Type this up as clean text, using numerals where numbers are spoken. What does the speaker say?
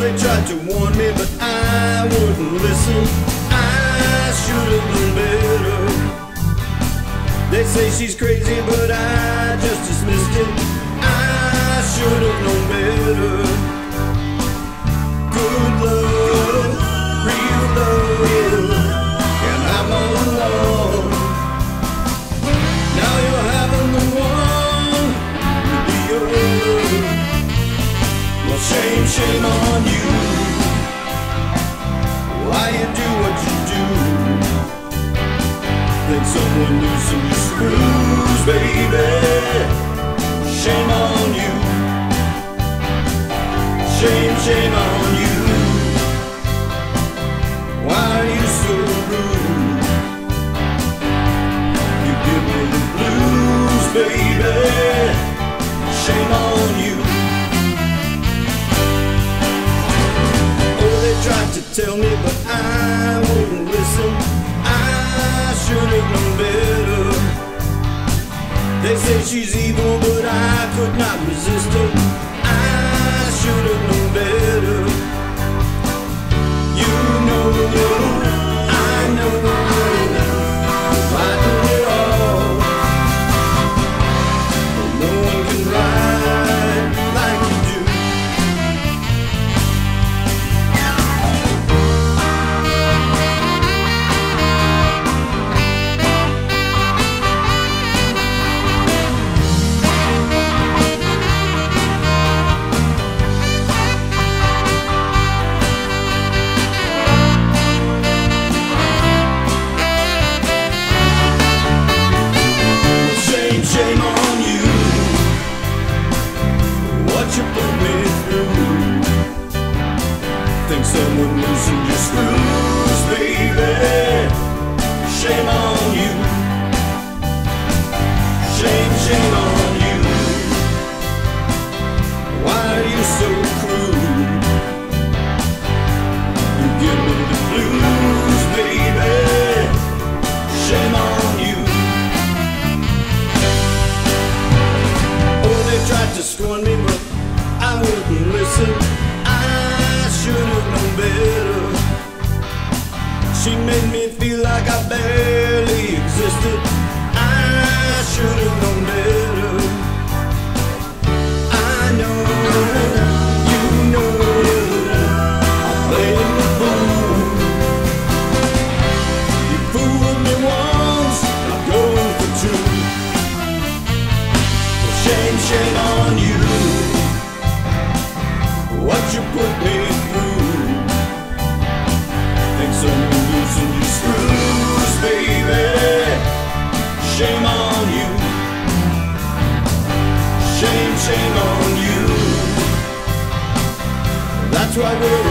they tried to warn me, but I wouldn't listen. I should have known better. They say she's crazy, but I just dismissed it. I should have known better. Good love, real love, and I'm all alone. Now you're having the one with the other. Well, shame, shame on you. Why you do what you do? Think someone loosened your screws, baby. Shame on you. Shame, shame on you. Why are you so rude? You give me the blues, baby. Shame on you. Oh, they tried to tell me, but I wouldn't listen. I should have known better. They say she's evil, but I could not resist her. I should have known better. You know, I know, I do it all. But no one can ride like you do. Shame on you, what you put me through. Think someone loosened your screws, baby. Shame on you. Shame, shame on you. Why are you so cruel? You give me the blues, baby. Shame on you. Tried to scorn me, but I wouldn't listen. I should have known better. She made me feel like I barely existed. I should have known better. I know, you know, I'm playing the fool. You fooled me once, I'm going for two. Shame, shame on you. What you put me through. Think someone loosened your screws, baby. Shame on you. Shame, shame on you. That's why we're